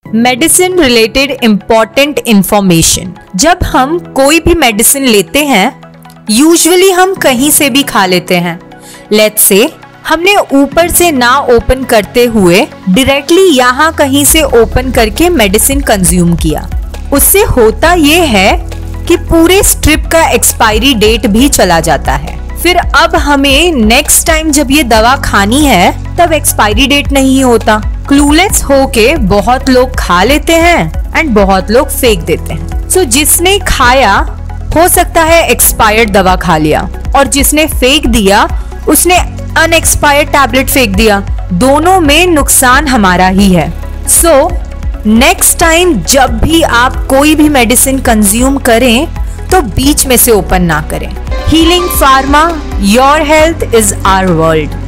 Medicine related important information. जब हम कोई भी मेडिसिन लेते हैं, यूजुअली हम कहीं से भी खा लेते हैं। लेट्स से हमने ऊपर से ना ओपन करते हुए डायरेक्टली यहाँ कहीं से ओपन करके मेडिसिन कंज्यूम किया। उससे होता ये है कि पूरे स्ट्रिप का एक्सपायरी डेट भी चला जाता है। फिर अब हमें नेक्स्ट टाइम जब ये दवा खानी है तब एक्सपायरी डेट नहीं होता। क्लूलेस होके बहुत लोग खा लेते हैं एंड बहुत लोग फेंक देते हैं। सो जिसने खाया हो सकता है एक्सपायर्ड दवा खा लिया, और जिसने फेंक दिया उसने अनएक्सपायर्ड टैबलेट फेंक दिया। दोनों में नुकसान हमारा ही है। सो नेक्स्ट टाइम जब भी आप कोई भी मेडिसिन कंज्यूम करें तो बीच में से ओपन ना करें। Healing pharma, your health is our world.